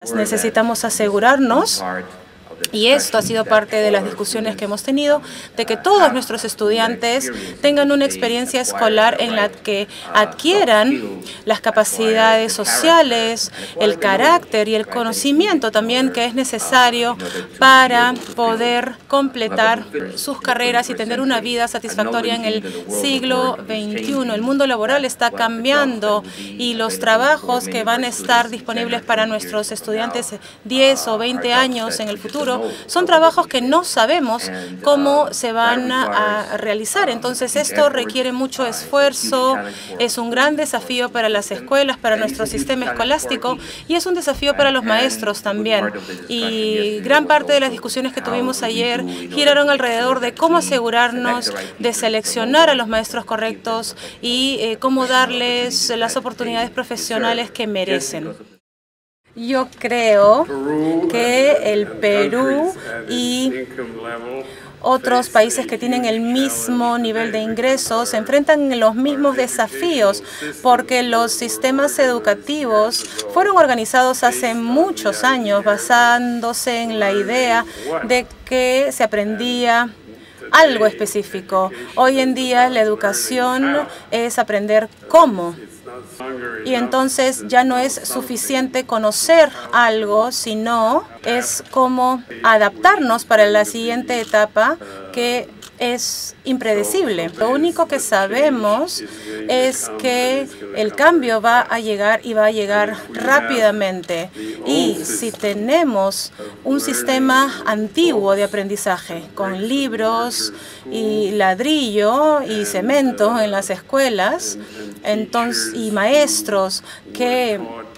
Necesitamos asegurarnos, y esto ha sido parte de las discusiones que hemos tenido, de que todos nuestros estudiantes tengan una experiencia escolar en la que adquieran las capacidades sociales, el carácter y el conocimiento también que es necesario para poder completar sus carreras y tener una vida satisfactoria en el siglo XXI. El mundo laboral está cambiando y los trabajos que van a estar disponibles para nuestros estudiantes 10 o 20 años en el futuro son trabajos que no sabemos cómo se van a realizar. Entonces, esto requiere mucho esfuerzo, es un gran desafío para las escuelas, para nuestro sistema escolástico y es un desafío para los maestros también. Y gran parte de las discusiones que tuvimos ayer giraron alrededor de cómo asegurarnos de seleccionar a los maestros correctos y cómo darles las oportunidades profesionales que merecen. Yo creo que el Perú y otros países que tienen el mismo nivel de ingresos se enfrentan los mismos desafíos porque los sistemas educativos fueron organizados hace muchos años basándose en la idea de que se aprendía algo específico. Hoy en día la educación es aprender cómo. Y entonces ya no es suficiente conocer algo, sino es cómo adaptarnos para la siguiente etapa que es impredecible. Lo único que sabemos es que el cambio va a llegar y va a llegar rápidamente. Y si tenemos un sistema antiguo de aprendizaje con libros y ladrillo y cemento en las escuelas, entonces, y maestros que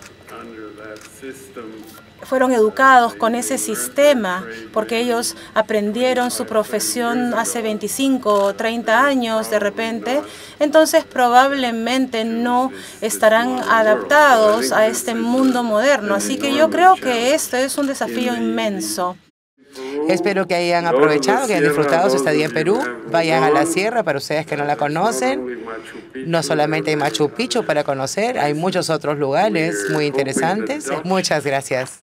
fueron educados con ese sistema porque ellos aprendieron su profesión hace 25 o 30 años de repente, entonces probablemente no estarán adaptados a este mundo moderno. Así que yo creo que esto es un desafío inmenso. Espero que hayan aprovechado, que hayan disfrutado su estadía en Perú. Vayan a la sierra para ustedes que no la conocen. No solamente hay Machu Picchu para conocer, hay muchos otros lugares muy interesantes. Muchas gracias.